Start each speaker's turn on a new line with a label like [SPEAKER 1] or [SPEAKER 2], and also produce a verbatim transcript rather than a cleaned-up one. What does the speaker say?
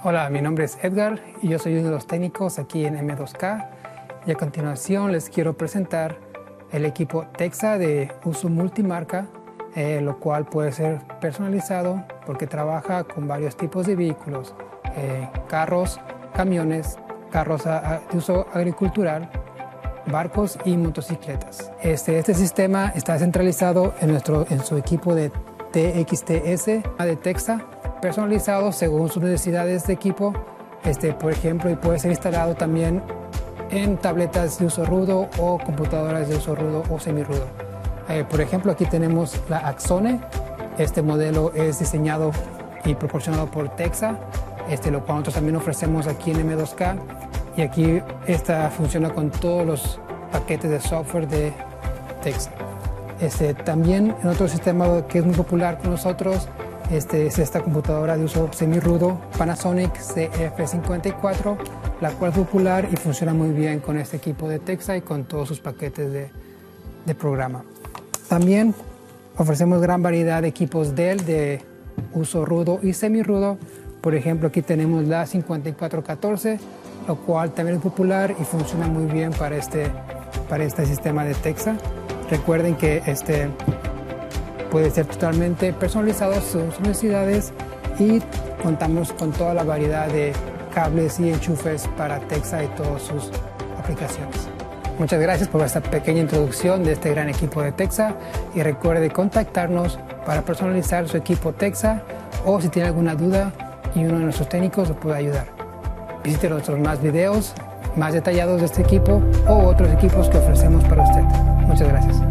[SPEAKER 1] Hola, mi nombre es Edgar y yo soy uno de los técnicos aquí en eme dos ka, y a continuación les quiero presentar el equipo Texa de uso multimarca, eh, lo cual puede ser personalizado porque trabaja con varios tipos de vehículos, eh, carros, camiones, carros a, a, de uso agricultural, barcos y motocicletas. Este, este sistema está centralizado en, nuestro, en su equipo de te equis te ese de Texa, personalizado según sus necesidades de equipo, este, por ejemplo, y puede ser instalado también en tabletas de uso rudo o computadoras de uso rudo o semirudo. Eh, por ejemplo, aquí tenemos la Axone. Este modelo es diseñado y proporcionado por Texa, este, lo cual nosotros también ofrecemos aquí en eme dos ka, y aquí esta funciona con todos los paquetes de software de Texa. Este, también en otro sistema que es muy popular con nosotros este, es esta computadora de uso semirudo Panasonic ce efe cincuenta y cuatro, la cual es popular y funciona muy bien con este equipo de Texa y con todos sus paquetes de, de programa. También ofrecemos gran variedad de equipos Dell de uso rudo y semirudo. Por ejemplo, aquí tenemos la cincuenta y cuatro catorce, lo cual también es popular y funciona muy bien para este, para este sistema de Texa. Recuerden que este puede ser totalmente personalizado según sus necesidades y contamos con toda la variedad de cables y enchufes para Texa y todas sus aplicaciones. Muchas gracias por esta pequeña introducción de este gran equipo de Texa y recuerde contactarnos para personalizar su equipo Texa o si tiene alguna duda y uno de nuestros técnicos lo puede ayudar. Visite nuestros más videos más detallados de este equipo o otros equipos que ofrecemos para usted. Muchas gracias.